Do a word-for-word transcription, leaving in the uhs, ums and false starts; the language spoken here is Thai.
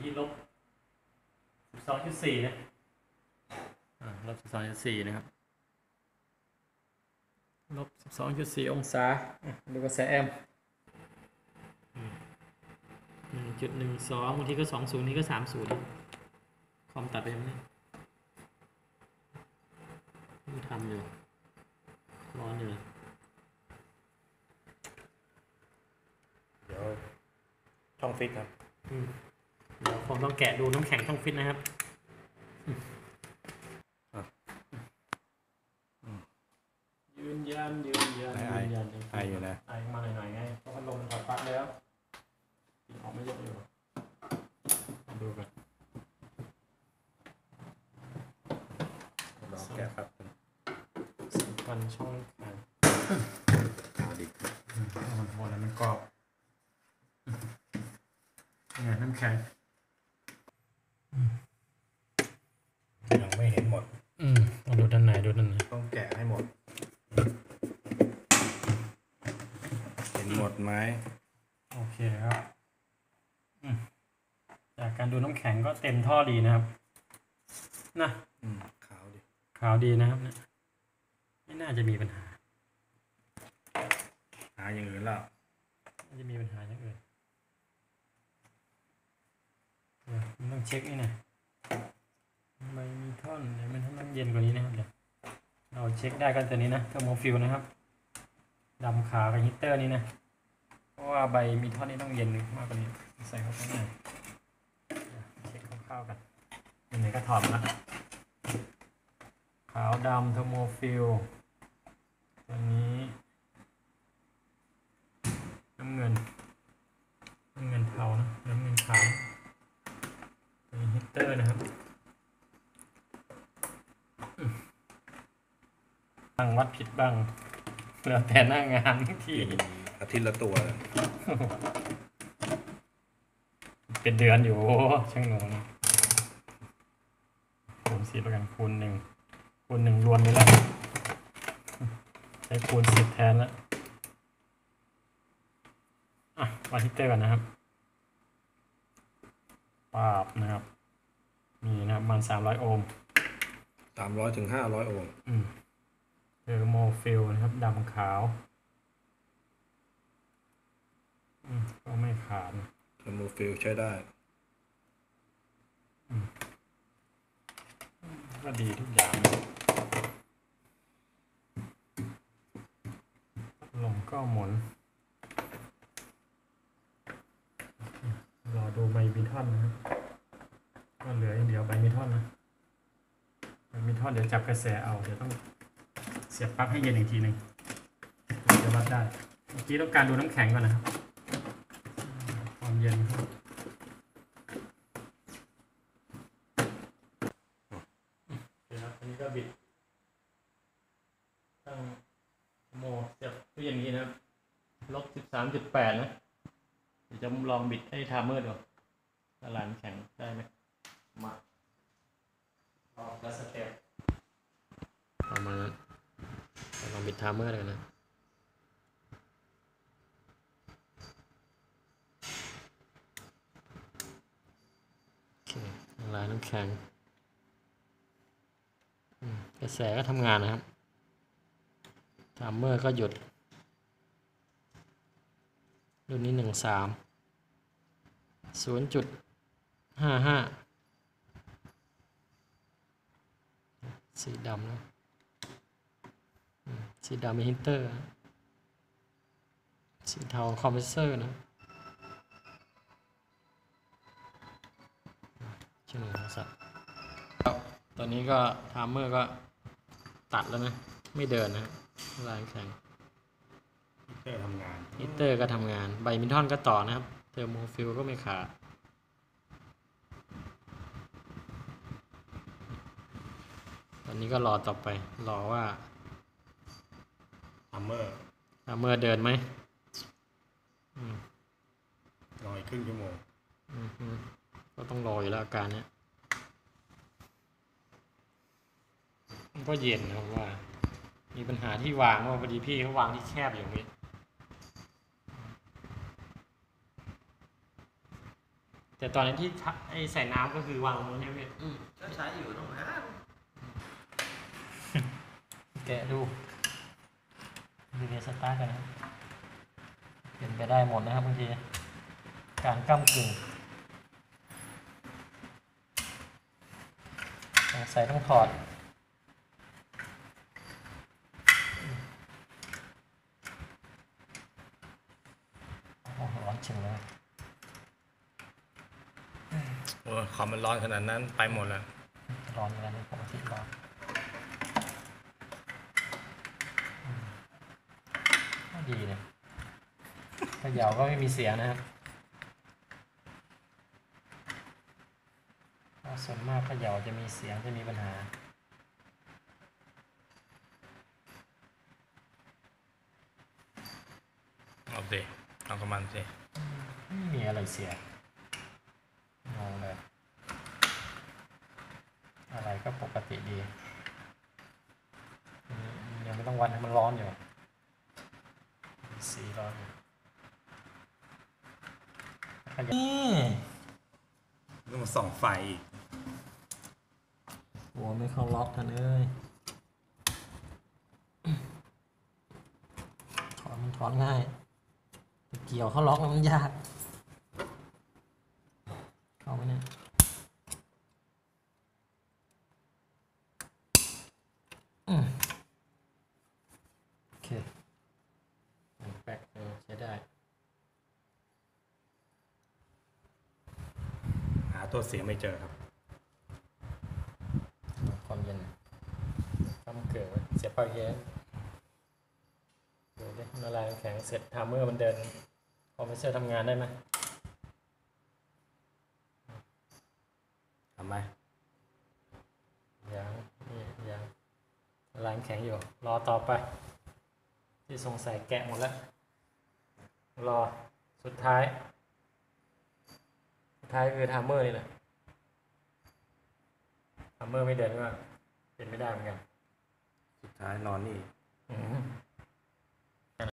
ที่ลบสิบสองจุดสี่นะอ่าลบสิบสองจุดสี่นะครับลบสิบสองจุดสี่องศาดูกระแสแอมป์หนึ่งจุดหนึ่งสองบางทีก็สองศูนย์นี่ก็สามศูนย์คอมตัดไปยังไงนี่ทำอยู่ร้อนอยู่เดี๋ยวช่องฟิกครับเดี๋ยวคงต้องแกะดูน้ำแข็งต้องฟิตนะครับยืนยันยืนยันยืนยันไออยู่นะไอมาหน่อยๆไงเพราะพัดลมมันถอดปลั๊กแล้วติดออกไม่เยอะอยู่ดูกันลองแกะครับสำคัญช่องแข็งเอาดิมันโหดแล้วมันกรอบเนี่ยน้ำแข็งยังไม่เห็นหมดอืมต้องดูด้านไหนดูด้านไหนต้องแกะให้หมดเห็นหมดไหมโอเคครับจากการดูน้ำแข็งก็เต็มท่อดีนะครับนะขาวดีขาวดีนะครับเนี่ยไม่น่าจะมีปัญหาหาอย่างอื่นแล้วน่าจะมีปัญหาอย่างอื่นมันต้องเช็คนี่นะใบมีท่อนเดี๋ยวมันต้องเย็นกว่านี้นะครับเดี๋ยวเราเช็คได้กันตัวนี้นะเทอร์โมฟิลนะครับดำขาวกับฮีตเตอร์นี่นะเพราะว่าใบมีท่อนนี้ต้องเย็นมากกว่านี้ใส่เข้าไปหน่อยเช็คคร่าวๆกันอันนี้ก็ถอดแล้วขาวดำเทอร์โมฟิลตัวนี้น้ำเงินน้ำเงินเทานะน้ำเงินขาวตัวนี้ฮีตเตอร์นะครับบ้างวัดผิดบ้างแล้วแต่หน้างานที่อาทิตย์ละตัวเป็นเดือนอยู่ช่างหนูนะคูณสิบแล้วกันคูณหนึ่งคูณหนึ่งรวนไปแล้วใช้คูณสิบแทนแล้วอ่ะวัดฮีตเตอร์กันนะครับปาบนะครับมีนะครับมันสามร้อยโอห์มสามร้อยถึงห้าร้อยโอห์มอืมเทอร์โมฟิลนะครับดำขาวอืมก็ไม่ขาดเทอร์โมฟิลใช้ได้อืมก็ดีทุกอย่างลมก็หมุนรอดูใบมิทอนนะครับก็เหลืออย่างเดียวใบมิทอนนะใบมิทอนเดี๋ยวจับกระแสเอาเดี๋ยวต้องเสียบปลั๊กให้เย็นอีกทีหนึ่งจะวัดได้เมื่อกี้ต้องการดูน้ำแข็งก่อนนะครับความเย็นครับโอเคครับอันนี้ก็บิดตั้งโมเสียบตู้เย็นนี้นะครับลบสิบสามจุดแปดนะเดี๋ยวจะลองบิดให้ทาเมอร์ดูละลายน้ำแข็งได้ไหมมาออกแล้วสเต็ปประมาณนั้นลองบิดทาเมอร์เลยนะโอเคละลายน้ำแข็งกระแสก็ทำงานนะครับทาเมอร์ก็หยุดรุ่นนี้หนึ่งสามศูนย์จุดห้าห้าสีดำนะสีดำเป็นฮีตเตอร์สีเทาคอมเพรสเซอร์นะชื่อหนึ่งสัตว์ตอนนี้ก็ไทม์เมอร์ก็ตัดแล้วนะไม่เดินนะลายแข็งฮีตเตอร์ทำงานฮีตเตอร์ก็ทำงานใบมิทอนก็ต่อนะครับเทอร์โมฟิลก็ไม่ขาดตอนนี้ก็รอต่อไปรอว่าทัมเมอร์ทัมเมอร์เดินไหมรออีกครึ่งชั่วโมงก็ต้องรออยู่แล้วอาการเนี้ยมันก็เย็นนะครับว่ามีปัญหาที่วางว่าพอดีพี่เขาวางที่แคบอย่างนี้ทแต่ตอนนั้นที่ไอใส่น้ำก็คือวางตรงนี้พี่อืมก็ใช้อยู่ต้องหาแกะดูดูเนสตาร์ทกันนะครับเป็นไปได้หมดนะครับบางทีการก้ำกึ่งใส่ต้องถอดโอ้โหร้อนเฉยเลยโอ้ยคอมมันร้อนขนาดนั้นไปหมดแล้วร้อนอยู่แล้วนี่ปกติร้อนอืมก็ดีเลยเขย่าก็ไม่มีเสียงนะครับเพราะส่วนมากเขย่าจะมีเสียงจะมีปัญหาเอาสิเอากับมันสิไม่มีอะไรเสียงงเลยอะไรก็ปกติดีอืมยังไม่ต้องวัดให้มันร้อนอยู่สีร้อนอยู่ขยับนี่ต้องมาส่องไฟอีกโอ้ไม่เข้าล็อกกันเลยถอนมันถอนง่ายแต่เกี่ยวเข้าล็อกแล้วมันยากเข้าไหมเนี่ยอืมโอเคแป๊กเออใช้ได้หาตัวเสียงไม่เจอครับความเย็นทำเกิดเสียบปลั๊กเย็นดูดิละลายน้ำแข็งเสร็จทามเมอร์มันเดินคอมเพรสเซอร์ทำงานได้ไหมทำไหมยังนี่ยังละลายน้ำแข็งอยู่รอต่อไปที่สงสัยแกะหมดแล้วรอสุดท้ายสุดท้ายคือทามเมอร์นี่แหละทามเมอร์ไม่เดินก็เป็นไม่ได้เหมือนกันสุดท้ายนอนนี่อืม